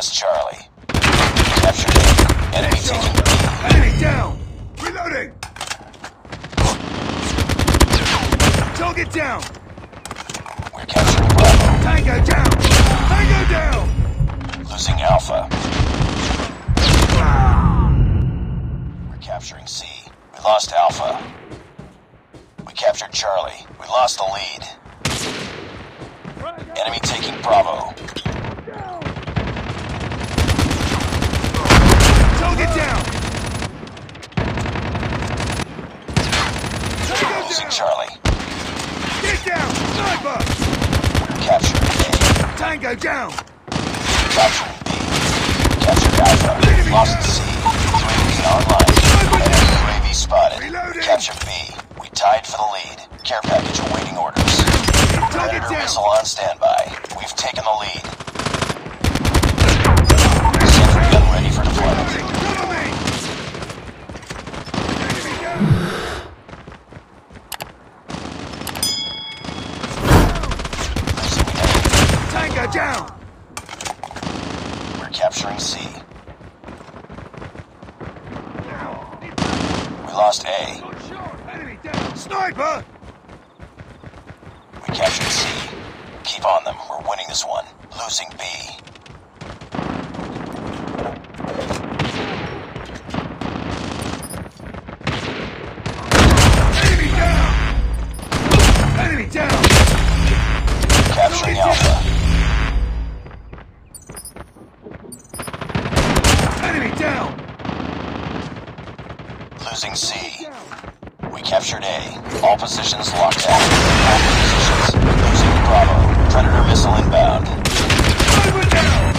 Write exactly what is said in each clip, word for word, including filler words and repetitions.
has Charlie. Captured A. Enemy taking B. Enemy down! Reloading! Target down! We're capturing Bravo. Tango down! Tango down! Losing Alpha. We're capturing C. We lost Alpha. We captured Charlie. We lost the lead. Enemy taking Bravo. Target down! Losing Charlie. Get down! Sniper! We're capturing A. Tango down! Capturing B. Captured Alpha. Lost C. U A V online. Enemy U A V spotted. Reloading. Captured B. We tied for the lead. Care package awaiting orders. Predator down. missile on standby. We've taken the lead. Sentry gun ready for deployment. Cover me! Enemy down! Losing A. Tango down! We're capturing C. We lost A. Enemy down! Sniper! We captured C. Keep on them. We're winning this one. Losing B. Enemy down! Enemy down! Capturing Alpha. Enemy down! Losing C. We captured A. All positions locked down. All positions. Losing Bravo. Predator missile inbound. Sniper down!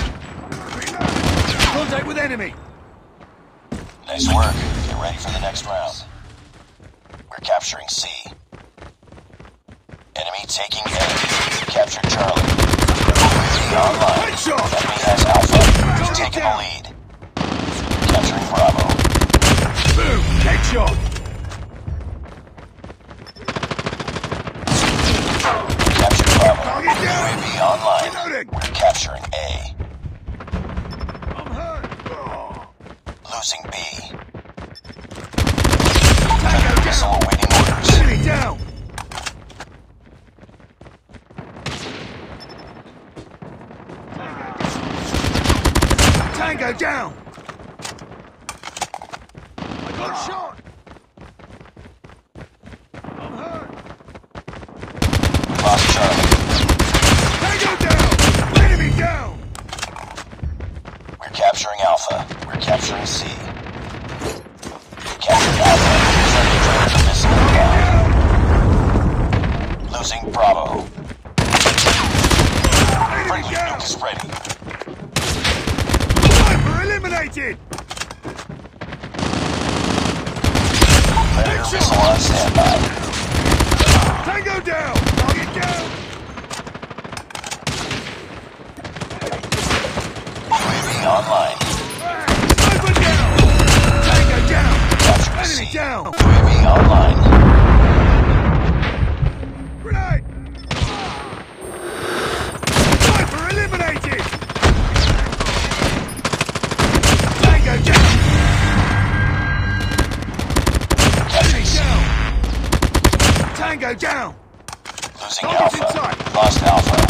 Contact with enemy! Nice work. Get ready for the next round. We're capturing C. Enemy taking A. Captured Charlie. Enemy online. Headshot! Enemy has Alpha. We've taken the lead. Capturing Bravo. Boom! Headshot! Captured Bravo. Target U down! A V online. Reloading! We're capturing A. I'm hurt! Oh. Losing B. Tango Predator missile down! awaiting orders. Enemy down! Tango down! I got shot! I'm hurt! Lost Charlie. Tango down! Enemy down! We're capturing Alpha. We're capturing C. We captured Alpha. Friendly Predator missile inbound. Losing Bravo. Enemy Friendly down! nuke is ready. Sniper eliminated! Predator missile on standby. Tango down! Target down! U A V online. Sniper down! Tango down! Capturing Enemy C. down! U A V online. Grenade! Sniper eliminated! Tango down! Capturing C. Down! Tango down! Losing Target's Alpha. inside. Lost Alpha.